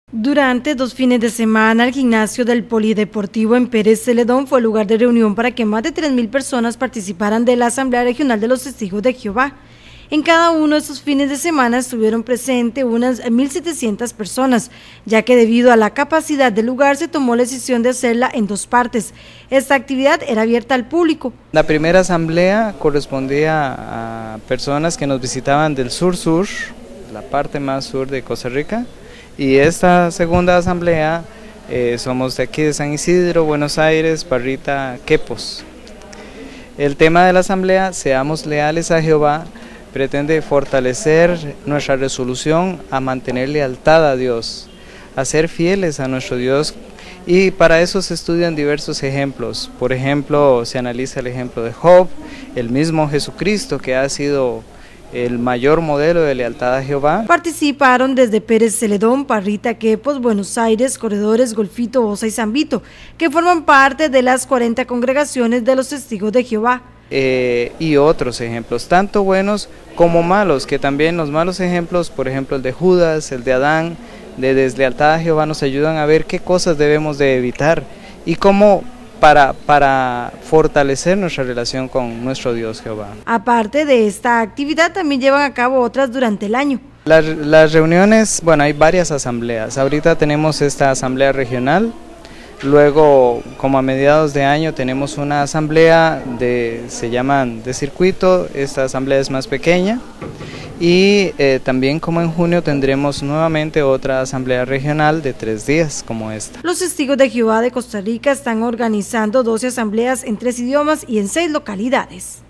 Durante 2 fines de semana, el gimnasio del Polideportivo en Pérez Celedón fue lugar de reunión para que más de 3.000 personas participaran de la Asamblea Regional de los Testigos de Jehová. En cada uno de esos fines de semana estuvieron presentes unas 1.700 personas, ya que debido a la capacidad del lugar se tomó la decisión de hacerla en 2 partes. Esta actividad era abierta al público. La primera asamblea correspondía a personas que nos visitaban del sur-sur, la parte más sur de Costa Rica, y esta segunda asamblea somos de aquí de San Isidro, Buenos Aires, Parrita, Quepos. El tema de la asamblea, seamos leales a Jehová, pretende fortalecer nuestra resolución a mantener lealtad a Dios, a ser fieles a nuestro Dios, y para eso se estudian diversos ejemplos. Por ejemplo, se analiza el ejemplo de Job, el mismo Jesucristo, que ha sido el mayor modelo de lealtad a Jehová. Participaron desde Pérez Celedón, Parrita, Quepos, Buenos Aires, Corredores, Golfito, Osa y San Vito, que forman parte de las 40 congregaciones de los Testigos de Jehová. Y otros ejemplos, tanto buenos como malos, que también los malos ejemplos, por ejemplo el de Judas, el de Adán, de deslealtad a Jehová, nos ayudan a ver qué cosas debemos de evitar y cómo para fortalecer nuestra relación con nuestro Dios Jehová. Aparte de esta actividad, también llevan a cabo otras durante el año. Las reuniones, bueno, hay varias asambleas. Ahorita tenemos esta asamblea regional. Luego, como a mediados de año, tenemos una asamblea se llaman de circuito. Esta asamblea es más pequeña. Y también, como en junio, tendremos nuevamente otra asamblea regional de 3 días como esta. Los Testigos de Jehová de Costa Rica están organizando 12 asambleas en 3 idiomas y en 6 localidades.